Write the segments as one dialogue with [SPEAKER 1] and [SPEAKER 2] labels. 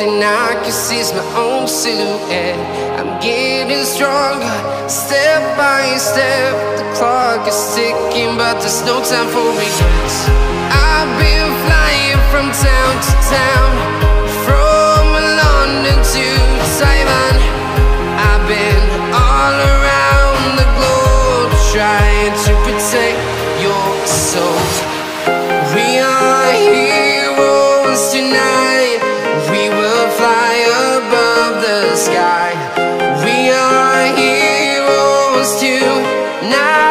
[SPEAKER 1] thing I can see is my own silhouette. I'm getting stronger, step by step. The clock is ticking, but there's no time for regrets. I've been flying from town to town, from London to Taiwan. I've been all around the globe, trying to protect your soul. We are heroes tonight. We will fly above the sky. We are heroes tonight.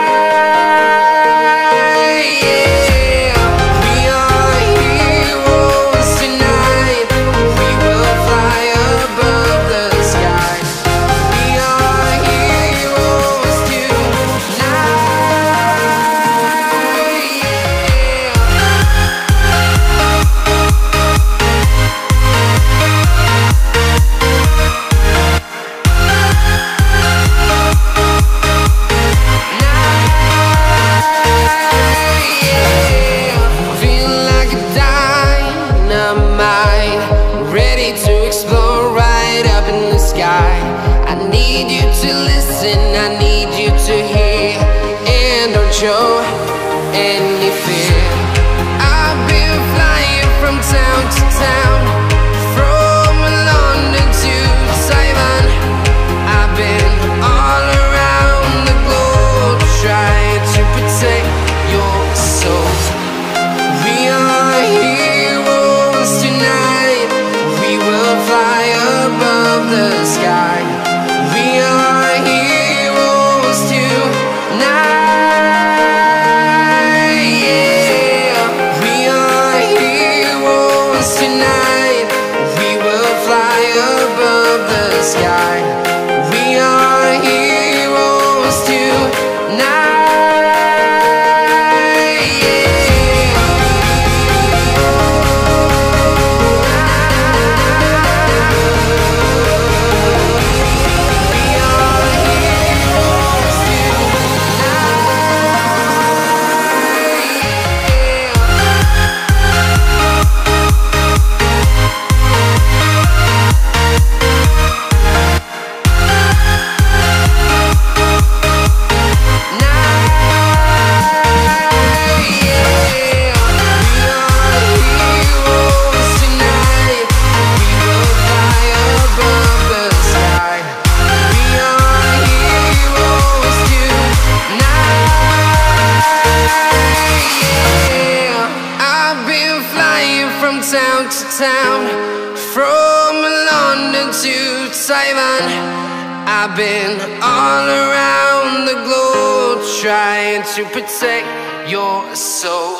[SPEAKER 1] Yeah. We are heroes tonight. We will fly above the sky. We are heroes tonight. Feeling like a dynamite, ready to explode right up in the sky. I need you to listen, I need you to hear, and don't show any fear. I've been flying from town to town, from London to Taiwan. I've been all around the globe, trying to protect your soul. We are heroes tonight. We will fly above the sky. We are heroes tonight. Yeah. We are heroes tonight. We will fly above the sky. We are heroes tonight. Town to town, from London to Taiwan. I've been all around the globe, trying to protect your soul.